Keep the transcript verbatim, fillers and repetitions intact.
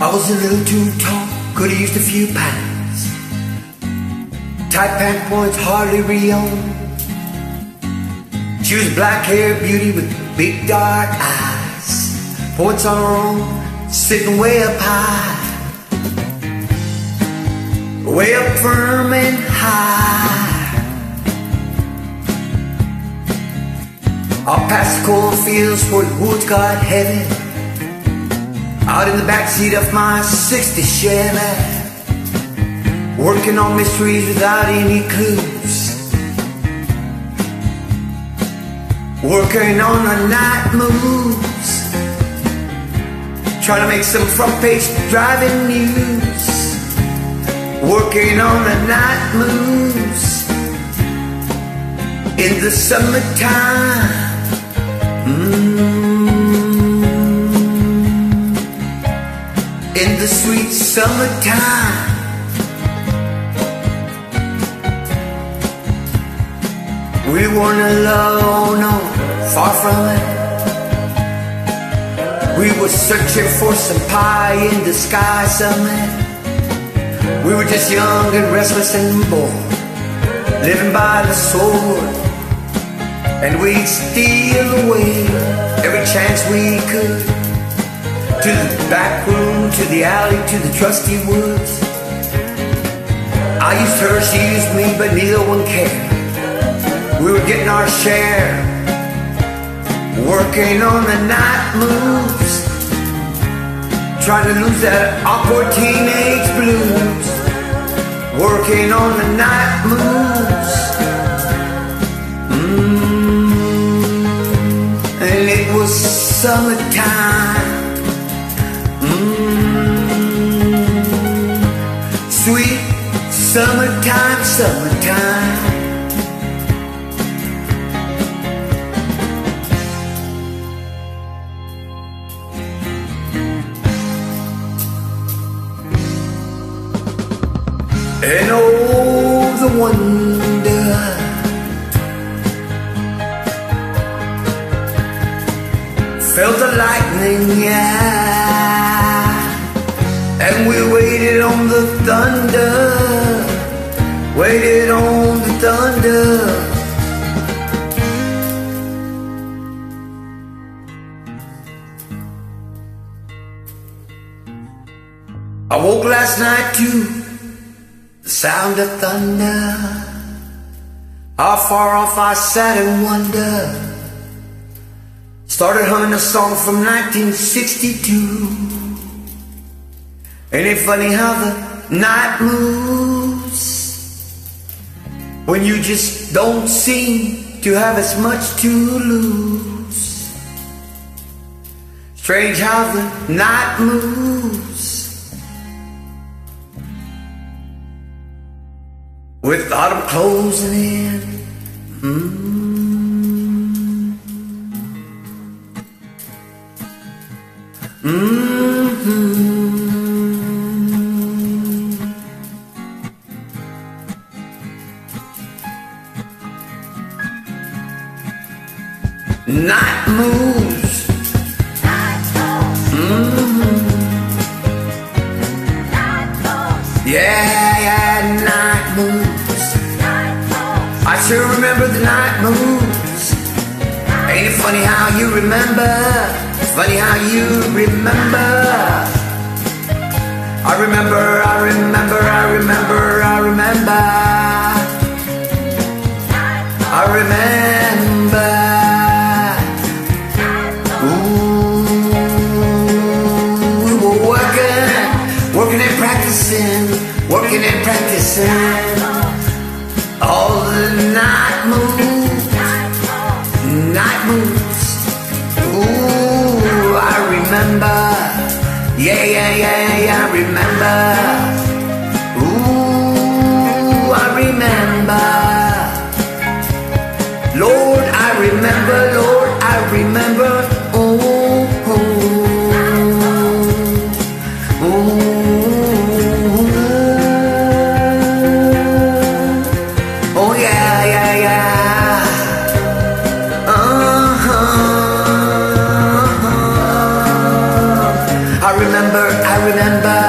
I was a little too tall, could have used a few pounds. Tight pant points, hardly real. She was a black-haired beauty with big dark eyes. Points on her own, sitting way up high. Way up firm and high. Out past the cornfields where the woods got heavy. Out in the backseat of my sixty Chevy, working on mysteries without any clues. Working on the night moves, trying to make some front page driving news. Working on the night moves in the summertime. mm. In the sweet summertime. We weren't alone, no, far from it. We were searching for some pie in the sky somewhere. We were just young and restless and bored, living by the sword. And we'd steal away every chance we could, to the back room, to the alley, to the trusty woods. I used her, she used me, but neither one cared. We were getting our share, working on the night moves, trying to lose that awkward teenage blues. Working on the night moves. mm. And it was summertime. mm. Sweet summertime, summertime. And oh, the wonder, felt the lightning, yeah. And we waited on the thunder, waited on the thunder. I woke last night to the sound of thunder. How far off I sat and wondered. Started humming a song from nineteen sixty-two. Ain't it funny how the night moves when you just don't seem to have as much to lose? Strange how the night moves with autumn closing in. mm. Mm-hmm. Night moves. Night moves. Mm-hmm. Night moves. Yeah, yeah, night moves. Night moves. I sure remember the night moves. Ain't it funny how you remember? Funny how you remember. I remember, I remember, I remember, I remember. I remember. Ooh, we were working, working and practicing, working and practicing. All the night moves, night moves. Ooh, I remember. Yeah, yeah, yeah, yeah, I remember. Ooh, I remember. Lord, I remember, Lord, I remember. Oh, oh, oh, oh, yeah, yeah, yeah. Uh-huh. I remember, I remember